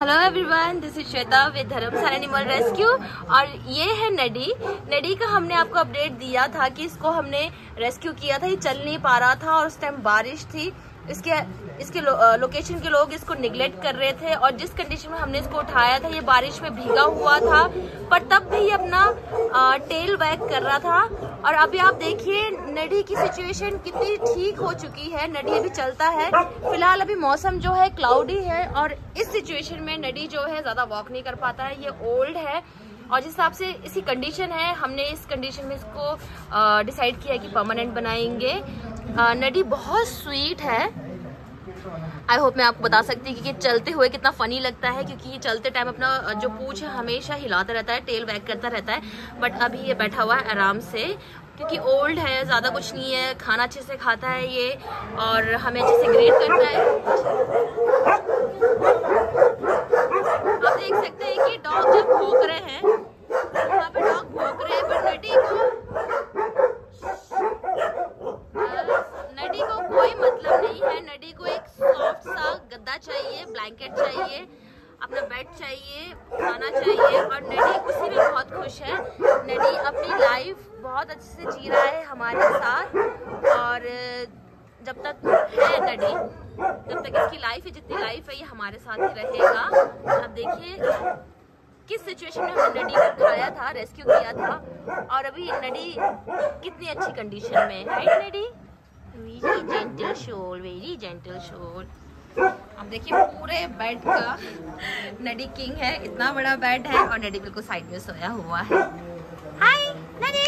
Hello everyone, this is Shweta with Dharamshala animal rescue. और ये है नडी। नडी का हमने आपको अपडेट दिया था कि इसको हमने रेस्क्यू किया था। ये चल नहीं पा रहा था और उस टाइम बारिश थी। इसके लोकेशन के लोग इसको निगलेक्ट कर रहे थे और जिस कंडीशन में हमने इसको उठाया था ये बारिश में भीगा हुआ था, पर तब भी ये अपना टेल वैग कर रहा था। और अभी आप देखिए नडी की सिचुएशन कितनी ठीक हो चुकी है। नडी अभी चलता है। फिलहाल अभी मौसम जो है क्लाउडी है और इस सिचुएशन में नडी जो है ज्यादा वॉक नहीं कर पाता है। ये ओल्ड है और जिस हिसाब से इसकी कंडीशन है, हमने इस कंडीशन में इसको डिसाइड किया कि परमानेंट बनाएंगे। नडी बहुत स्वीट है। आई होप मैं आपको बता सकती हूँ कि चलते हुए कितना फनी लगता है, क्योंकि ये चलते टाइम अपना जो पूंछ है हमेशा हिलाता रहता है, टेल वैग करता रहता है। बट अभी ये बैठा हुआ है आराम से, क्योंकि ओल्ड है, ज़्यादा कुछ नहीं है, खाना अच्छे से खाता है ये और हमें अच्छे से ग्रेड करता है। आप देख सकते हैं कि डॉग जब भौंक रहे हैं, यहाँ पे डॉग भौंक रहे हैं, पर नडी को कोई मतलब नहीं है। नडी को एक सॉफ्ट सा गद्दा चाहिए, ब्लैंकेट चाहिए, अपना बेड चाहिए, खाना चाहिए और नडी उसी में बहुत खुश है। नडी अपनी लाइफ बहुत अच्छे से जी रहा है हमारे साथ और जब तक है नडी, जब तक इसकी लाइफ है, जितनी लाइफ है ये हमारे साथ ही रहेगा। अब देखिए किस सिचुएशन में हमने नडी को उठाया था, रेस्क्यू किया था और अभी नडी कितनी अच्छी कंडीशन में है। राइट नडी? Very gentle soul, very gentle soul. अब देखिए पूरे बेड का नडी किंग है। इतना बड़ा बेड है और नडी बिल्कुल साइड में सोया हुआ है। हाय नडी,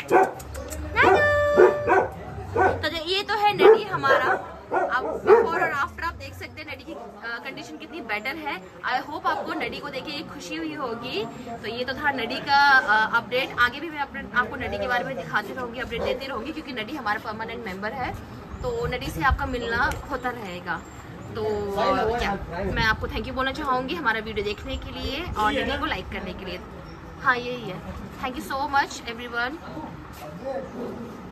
तो ये तो है नडी हमारा। अब बिफोर और आफ्टर आप देख सकते हैं नडी की कंडीशन कितनी बेटर है। आई होप आपको नडी को देख के खुशी हुई होगी। तो ये तो था नडी का अपडेट। आगे भी मैं आपको नडी के बारे में दिखाती रहूंगी, अपडेट देती रहूंगी, क्योंकि नडी हमारा परमानेंट मेंबर है। तो नडी से आपका मिलना होता रहेगा। तो क्या मैं आपको थैंक यू बोलना चाहूँगी हमारा वीडियो देखने के लिए और नडी को लाइक करने के लिए। हाँ यही है। Thank you so much everyone.